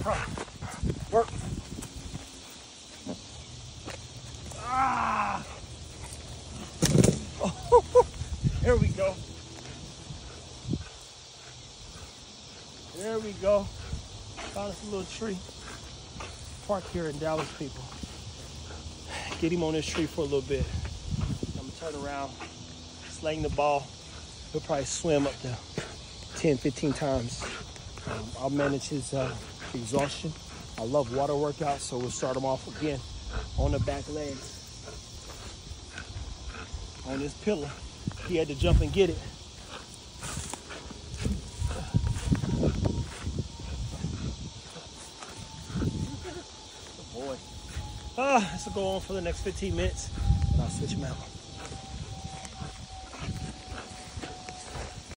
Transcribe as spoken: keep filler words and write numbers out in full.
Work. Ah! Oh, there we go. There we go. Found us a little tree. Park here in Dallas, people. Get him on this tree for a little bit. I'm gonna turn around, slang the ball. He'll probably swim up to ten, fifteen times. Um, I'll manage his uh, exhaustion. I love water workouts, so we'll start him off again on the back legs. On this pillar, he had to jump and get it. Good boy. Ah, this will go on for the next fifteen minutes, and I'll switch him out.